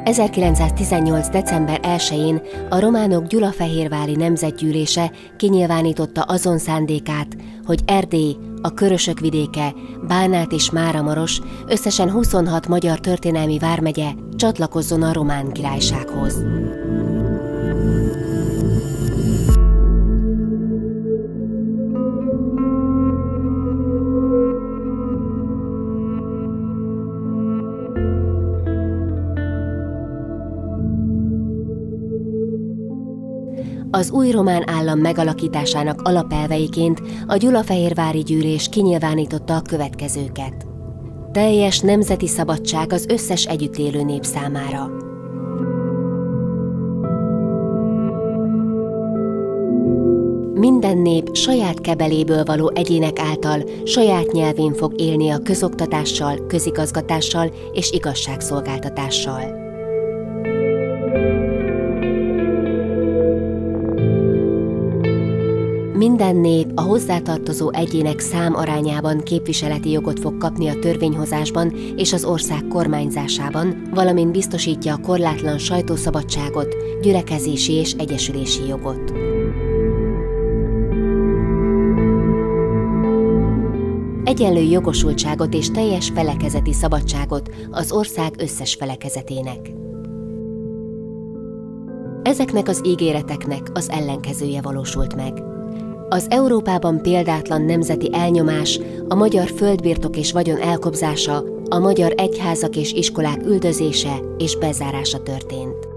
1918. december 1-én a románok Gyulafehérvári Nemzetgyűlése kinyilvánította azon szándékát, hogy Erdély, a Körösök vidéke, Bánát és Máramaros, összesen 26 magyar történelmi vármegye csatlakozzon a Román Királysághoz. Az új román állam megalakításának alapelveiként a Gyulafehérvári Gyűlés kinyilvánította a következőket. Teljes nemzeti szabadság az összes együtt élő nép számára. Minden nép saját kebeléből való egyének által saját nyelvén fog élni a közoktatással, közigazgatással és igazságszolgáltatással. Minden nép a hozzátartozó egyének számarányában képviseleti jogot fog kapni a törvényhozásban és az ország kormányzásában, valamint biztosítja a korlátlan sajtószabadságot, gyülekezési és egyesülési jogot. Egyenlő jogosultságot és teljes felekezeti szabadságot az ország összes felekezetének. Ezeknek az ígéreteknek az ellenkezője valósult meg. Az Európában példátlan nemzeti elnyomás, a magyar földbirtok és vagyon elkobzása, a magyar egyházak és iskolák üldözése és bezárása történt.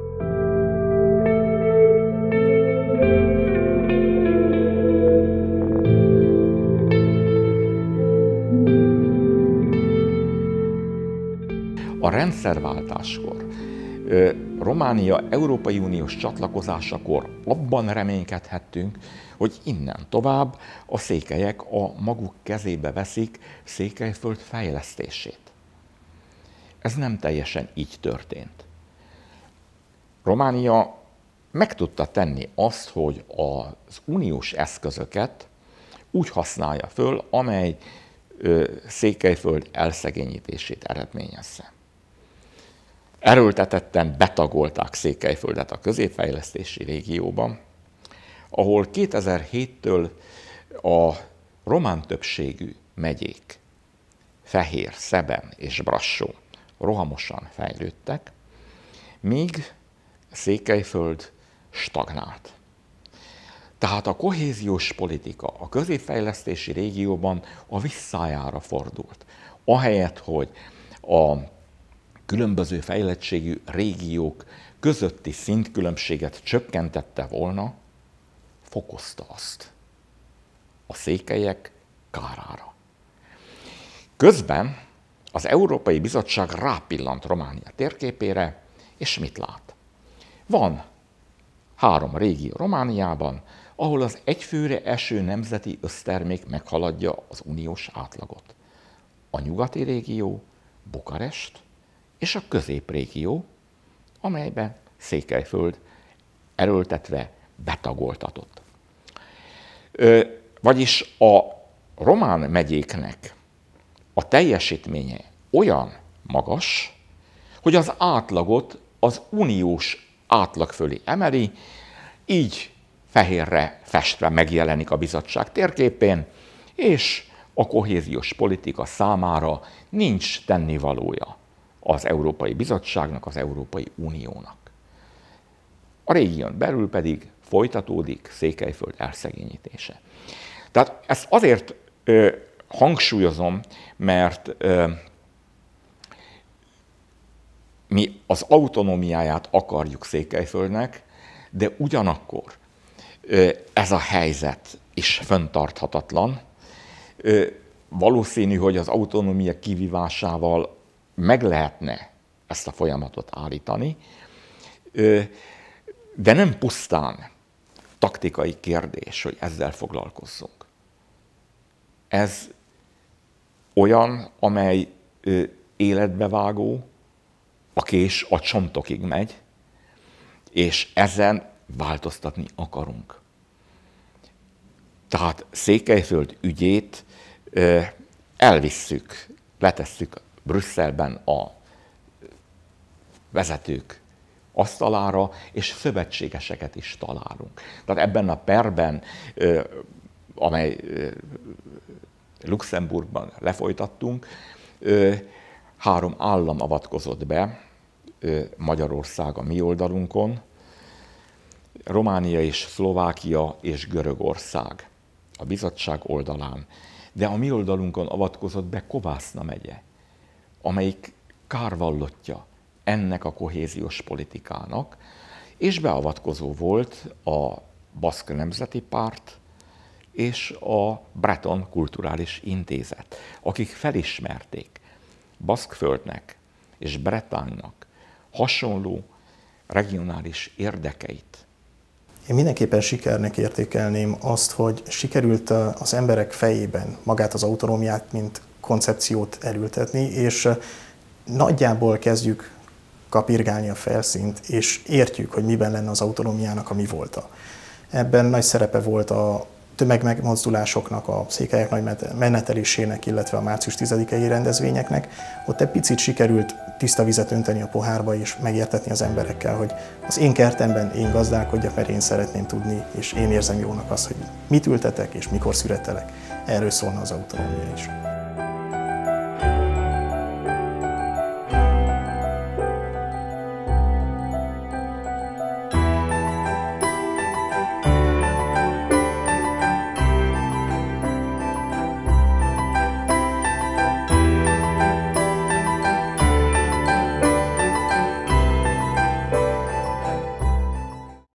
A rendszerváltáskor, Románia Európai Uniós csatlakozásakor abban reménykedhettünk, hogy innen tovább a székelyek a maguk kezébe veszik Székelyföld fejlesztését. Ez nem teljesen így történt. Románia meg tudta tenni azt, hogy az uniós eszközöket úgy használja föl, amely Székelyföld elszegényítését eredményezze. Erőltetetten betagolták Székelyföldet a középfejlesztési régióban, ahol 2007-től a román többségű megyék, Fehér, Szeben és Brassó rohamosan fejlődtek, míg Székelyföld stagnált. Tehát a kohéziós politika a középfejlesztési régióban a visszájára fordult. Ahelyett, hogy a különböző fejlettségű régiók közötti szintkülönbséget csökkentette volna, fokozta azt a székelyek kárára. Közben az Európai Bizottság rápillant Románia térképére, és mit lát? Van 3 régió Romániában, ahol az egyfőre eső nemzeti össztermék meghaladja az uniós átlagot. A nyugati régió, Bukarest, és a középrégió, amelyben Székelyföld erőltetve betagoltatott. Vagyis a román megyéknek a teljesítménye olyan magas, hogy az átlagot az uniós átlag fölé emeli, így fehérre festve megjelenik a bizottság térképén, és a kohéziós politika számára nincs tennivalója az Európai Bizottságnak, az Európai Uniónak. A régión belül pedig folytatódik Székelyföld elszegényítése. Tehát ezt azért hangsúlyozom, mert mi az autonómiáját akarjuk Székelyföldnek, de ugyanakkor ez a helyzet is fenntarthatatlan. Valószínű, hogy az autonómia kivívásával meg lehetne ezt a folyamatot állítani, de nem pusztán taktikai kérdés, hogy ezzel foglalkozzunk. Ez olyan, amely életbevágó, a kés a csontokig megy, és ezen változtatni akarunk. Tehát Székelyföld ügyét elvisszük, letesszük Brüsszelben a vezetők asztalára, és szövetségeseket is találunk. Tehát ebben a perben, amely Luxemburgban lefolytattunk, 3 állam avatkozott be, Magyarország a mi oldalunkon, Románia és Szlovákia és Görögország a bizottság oldalán, de a mi oldalunkon avatkozott be Kovászna megye, amelyik kárvallottja ennek a kohéziós politikának, és beavatkozó volt a Baszk Nemzeti Párt és a Breton Kulturális Intézet, akik felismerték Baszkföldnek és Bretánynak hasonló regionális érdekeit. Én mindenképpen sikernek értékelném azt, hogy sikerült az emberek fejében magát az autonómiát, mint koncepciót elültetni, és nagyjából kezdjük kapirgálni a felszínt, és értjük, hogy miben lenne az autonómiának a mi volta. Ebben nagy szerepe volt a tömegmegmozdulásoknak, a székelyek nagy menetelésének, illetve a március 10-i rendezvényeknek. Ott egy picit sikerült tiszta vizet önteni a pohárba, és megértetni az emberekkel, hogy az én kertemben én gazdálkodjak, mert én szeretném tudni, és én érzem jónak azt, hogy mit ültetek, és mikor szüretelek. Erről szólna az autonómia is.